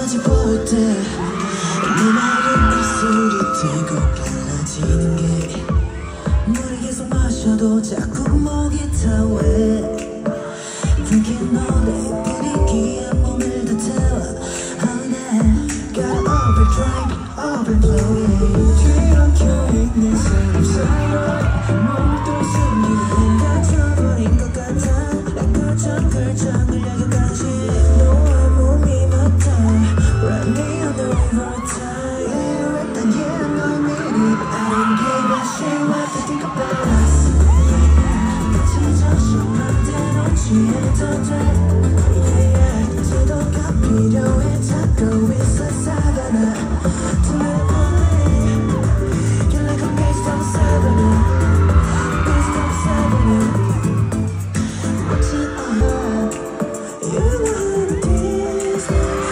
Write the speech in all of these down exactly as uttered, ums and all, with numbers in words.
마주 볼 때 내 말은 입술이 뜨고 갈라지는 게 물을 계속 마셔도 자꾸 목이 타왜 Drinking all day 분위기에 몸을 다 태워 Oh nah Gotta overdrive, overflowing 뒤로 켜있는 사람 사이로 몸을 또 숨기는 다쳐버린 것 같아 난 거점 결정을 여기까지 너와 몸이 맞다 Wrap me on the river tide Yeah, right there, yeah, I know you need it I don't give a shit what they think about us 같이 정신만 대놓은 취해도 돼 Yeah, yeah 제도가 필요해 찾고 있어 사바나 둘레 볼래 You're like a beast of savannah Beast of savannah What's it all You know what it is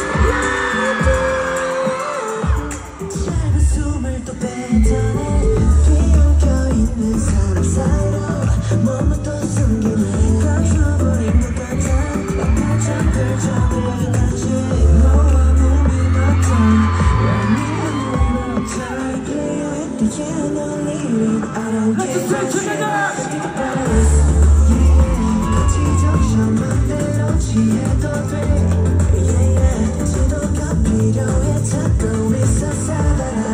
짧은 숨을 또 뱉어내 뒤엉켜있는 사람 사이로 몸을 또 숨기네 감춰버린 것 같아 약간 결정을 여기까지 너와 몸이 맞다 Wrap me in the river of time Play you hit the yeah, no limit I don't give a shit Think about us Yeah, 같이 정신만 대로 취해도 돼 Yeah, yeah 지도가 필요해 찾고 있어 사바나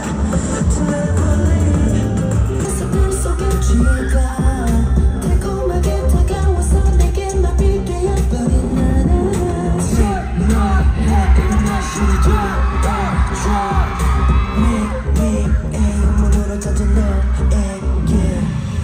둘러볼래 햇살 속에 취해가 달콤하게 다가와서 내게 마비 되어버린 나는 Take my head and I should do it Try Make me aim 몸으로 던져 너에게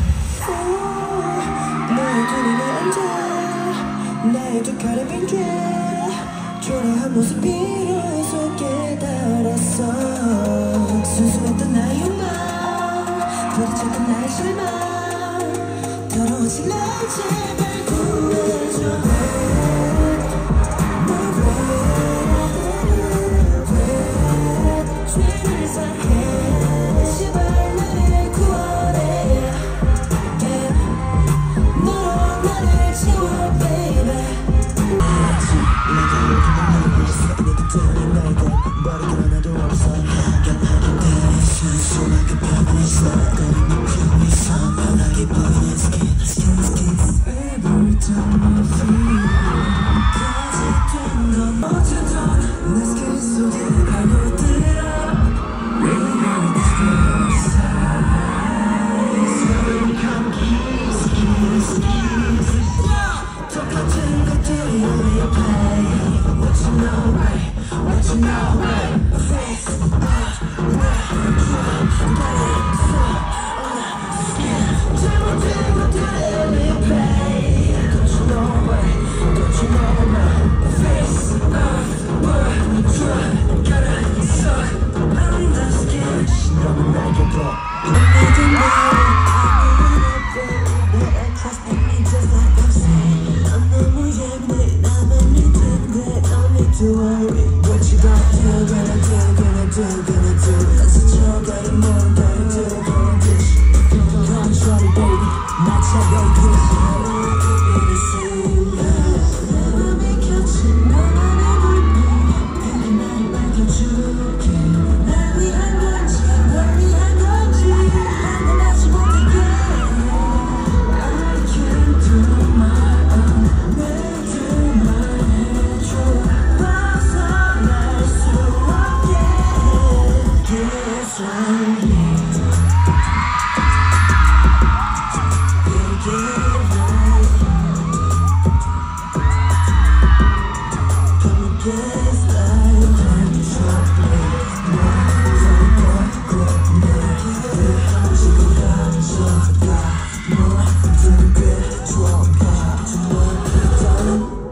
나의 두 눈에 앉아 나의 두 칼에 빈죄 초라한 모습 필요해서 깨달았어 순수했던 나의 욕망 부딪혔던 나의 실망 더러워진 날 제발 구해줘 죄를 사해 제발 나를 구원해 너로 나를 채워 baby 내가 이렇게 있어 내 곁에 날 돼 버리기로 나도 없어 깜빡이 돼 순수하게 변했어 거리는 피우있어 편하게 보이는 스킨 스킨 스킨 Every time I feel 거짓된 건 어쨌든 내 스킨 속에 파고들어 Really really disgrace So come kiss kiss kiss 똑같은 것들이 only play What you know right What you know right Face off 잘못된 것들이 only play Don't you know right Don't you know right Face off What you gotta suck Understand 너는 날개도 내게 말해 I trust in me just like I'm saying 난 너무 예민해 나만 믿는데 Don't need to worry What you gonna do, gonna do, gonna do, gonna do 난 스쳐가는 뭔가를 들고 듯이 Come shorty baby 나 차가운 내 맘에 켜진 너만의 불빛 내게 날 밝혀줄게 날 위한 건지 널 위한 건지 나는 아직 못하게 I can't do my own 내들만 해줘 벗어날 수 없게 Guess I need You get right Come against life Control 지금 감정가 모든 게 좋아가 정말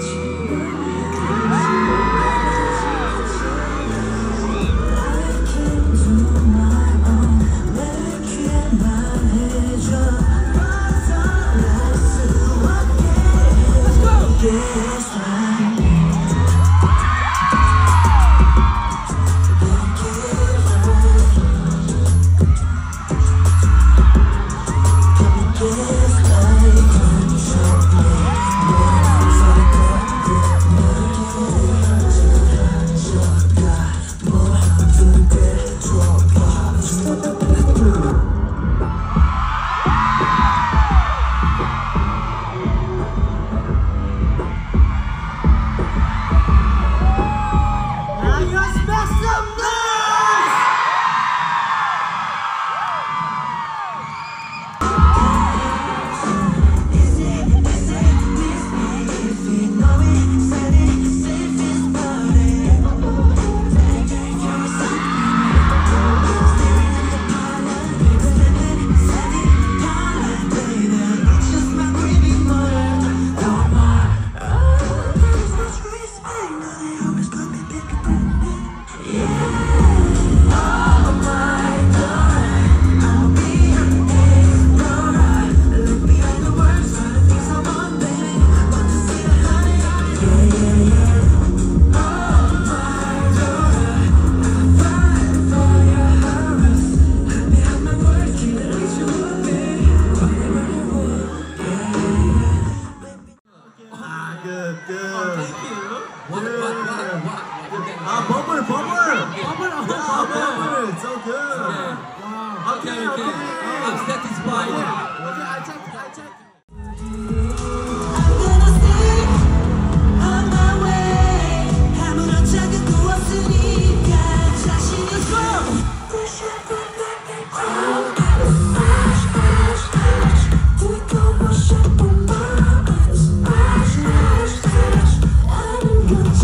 I can do my own 내게 말해줘 벗어날 수 없게 Guess I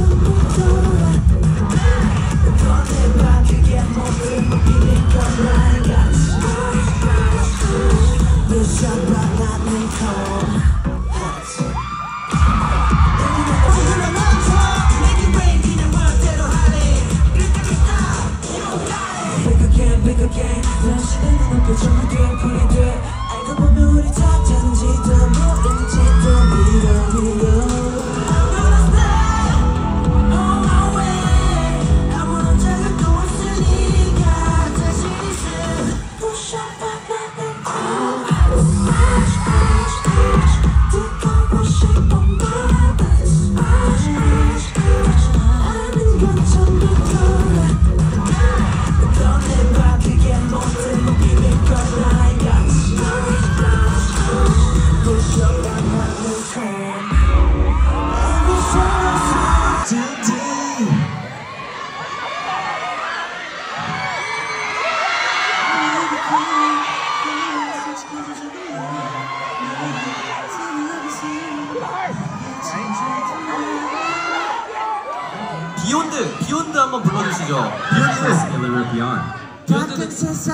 비욘드! 비욘드 한번 불러주시죠. 비욘드! Deliver Beyond. 비욘드는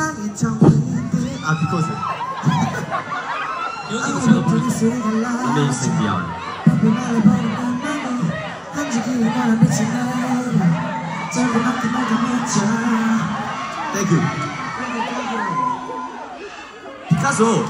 아, because 비욘드는 제가 부르죠. Amazing Beyond. Thank you. 피카소.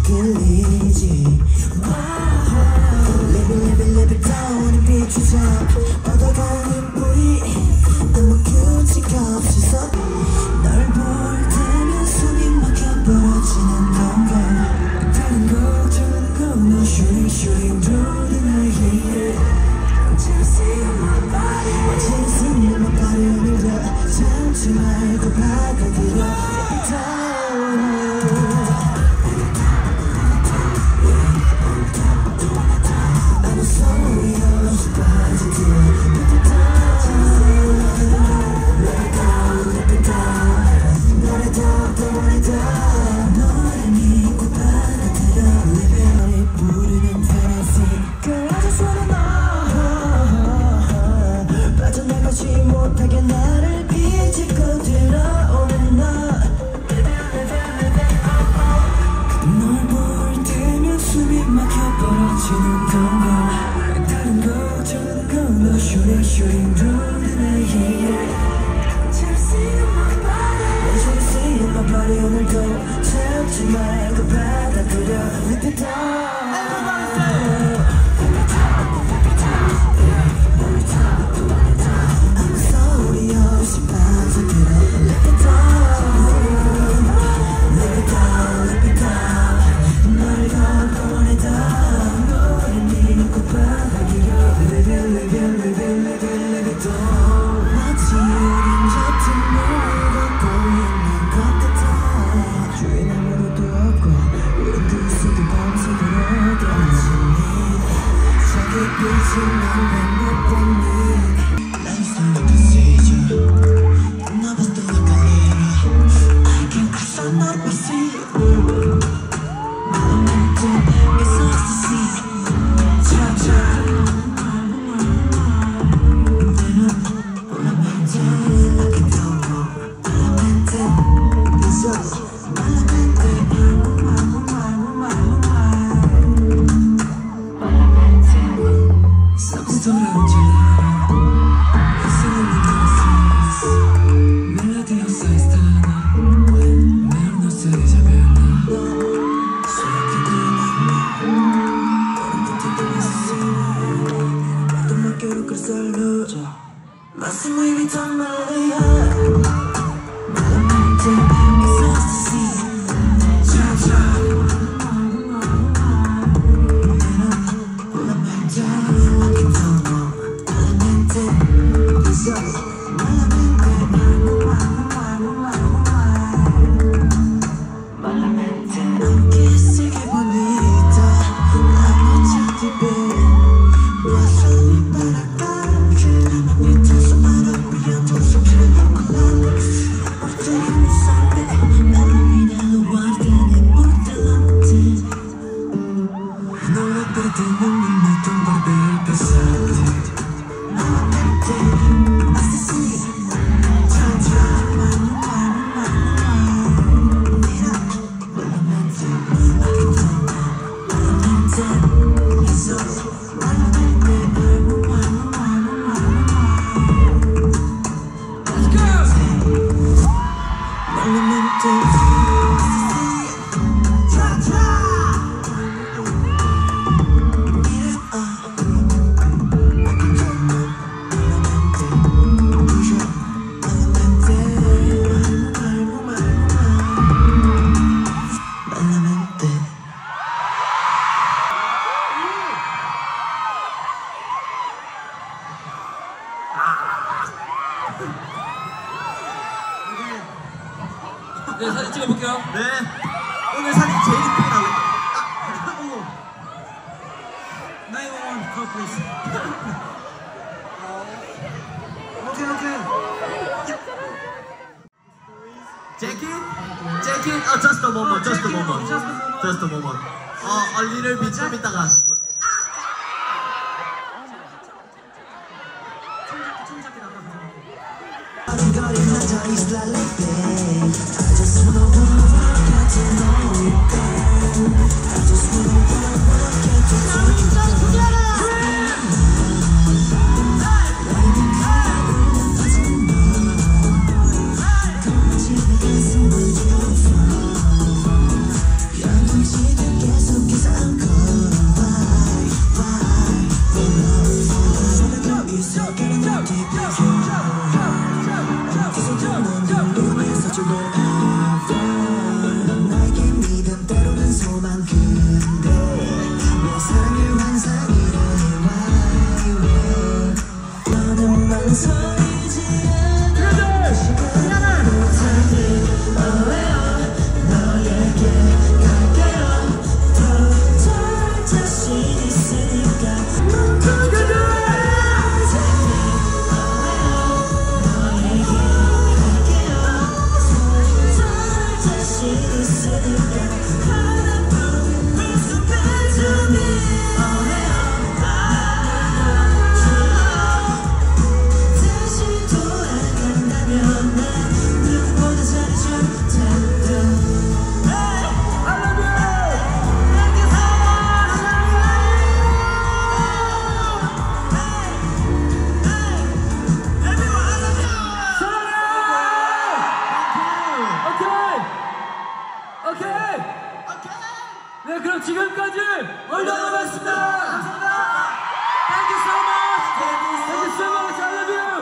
끌리지 Live it, live it, live it down 비추자 얻어가는 우리 아무 규칙 없이 서 널 볼 때면 숨이 막혀 벌어지는 건가 다른 걱정은 no shooting shooting through the night Jealousy in my body Jealousy in my body 오늘도 참지 말고 받아들여 Every time I'm sorry 없이 빠져들어 Every time Let it go, let it go 너를 더 원해도 너를 믿고 받아들여 Live it, 너를 부르는 fantasy Girl I just wanna know 빠져나가지 못하게 나를 비집고 들어오는 너 널 볼 때면 숨이 막혀 벌어지는 건가 다른 걱정은 no shooting shooting through the night Jealousy in my body Jealousy in my body 오늘도 참지 말고 받아들여 Live it down Everybody say 아무 소리 없이 빠져들어 Live it down Live it down Live it down 너를 더 원해도 너를 믿고 받아들여 Live it live it live it live it live it down 마치 우린 같은 물 걷고 있는 것 같아 주위엔 아무것도 없고 우린 둘이서도 밤새도록 떨어지니 자기 빛이 난 반복되니 Life's so contagious 나 봤을 때 헷갈리라 I can't cross another sea It's ecstasy cha-cha Malamente like a dogo Malamente it's us Malamente Something's 돌아온 줄 알아 Feeling the gases Melody on size 따라 매일 너 쓰기 잡혀라 수학이 나도 막혀로 그설로 말씀 위에 던 말이야 Malamente it's ecstasy cha-cha Malamente like a dogo Malamente it's us Malamente Aunque sé que bonita la noche te ve Pásale para acá Mientras maravillando sobre con la Usted no sabe La vida lo guarda por delante No lo perdono ni me tumba del pasado Malamente así cha-cha Mira Malamente like a dogo Malamente it's us Malamente Let's go! Malamente cha-cha Mira ah Malamente tuyo Malamente Malamente 네, 사진 찍어볼게요. 네 오늘 사진 제일 이쁘게 나오겠다 아 어머 나인원원 call please. 오케이 오케이 Jackie? Jackie? Oh just a moment just a moment just a moment 어 a little bit 좀 이따가 Yeah, 네, 그럼 지금까지 올려놓았습니다. 감사합니다. Thank you so much. Thank you so much. I love you.